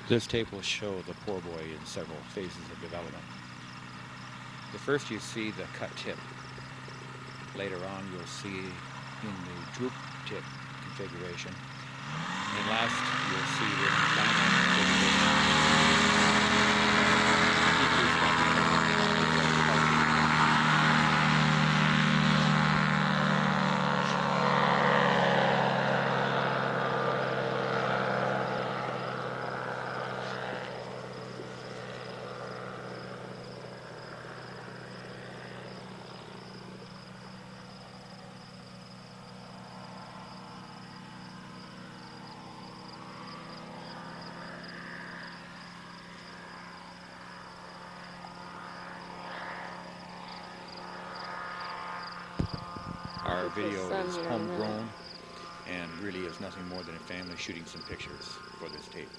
This tape will show the poor boy in several phases of development. The first you see the cut tip. Later on you'll see in the droop tip configuration. And last you'll see in the final configuration. Our video is homegrown and really is nothing more than a family shooting some pictures for this tape.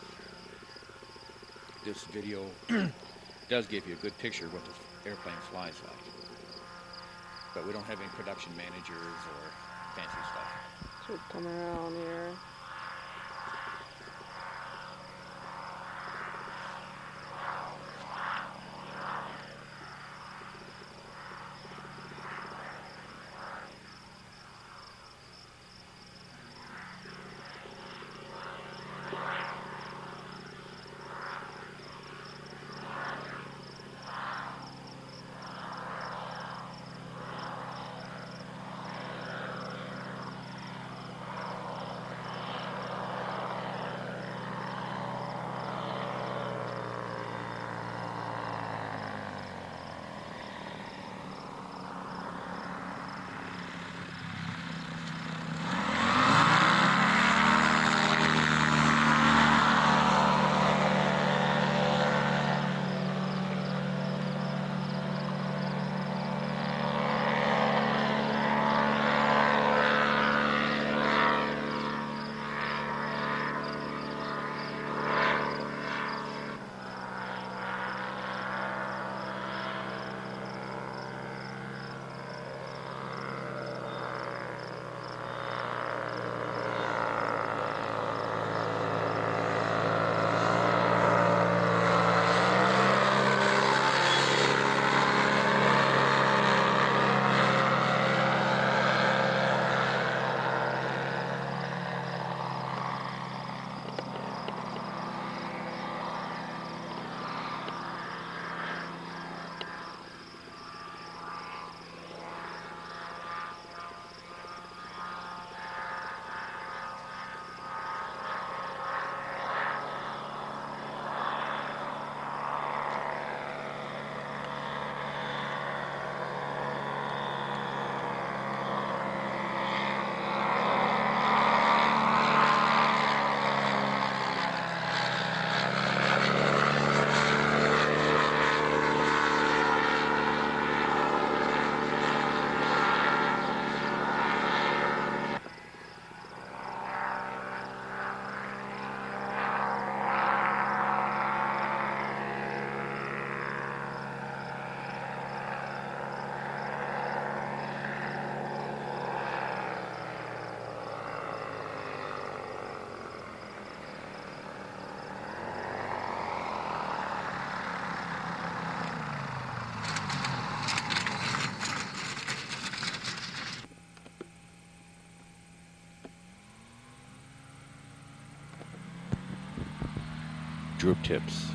This video does give you a good picture of what the airplane flies like. But we don't have any production managers or fancy stuff. Should come around here. Droop tips.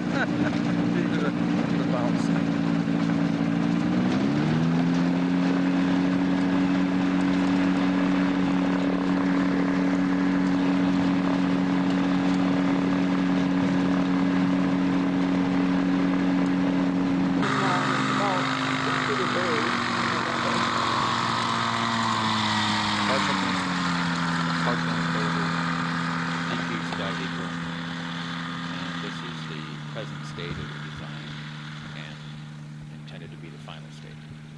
Due to the bounce. Partial enclosure, decreased equal, and this is the present state of the design and intended to be the final state.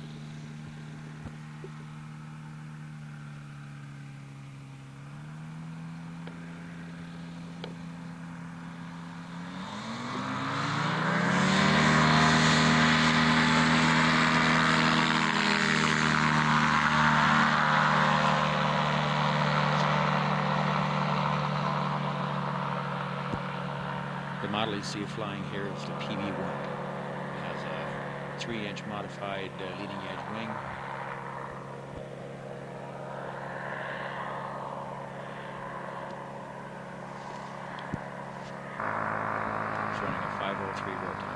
The model you see flying here is the PB1. It has a 3-inch modified leading edge wing. It's running a 503 Rotax.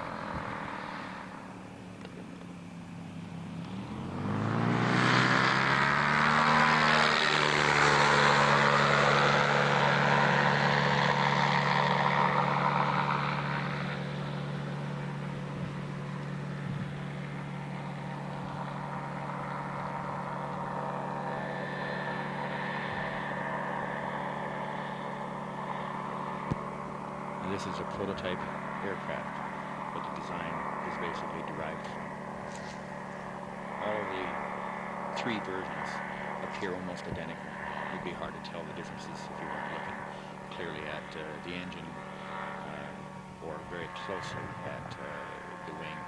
This is a prototype aircraft, but the design is basically derived from. All the 3 versions appear almost identical. It would be hard to tell the differences if you weren't looking clearly at the engine or very closely at the wing.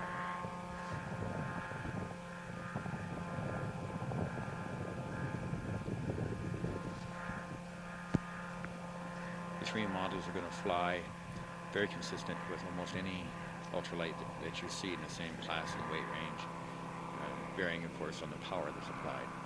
The 3 models are going to fly very consistent with almost any ultralight that you see in the same class and weight range, varying of course on the power that's applied.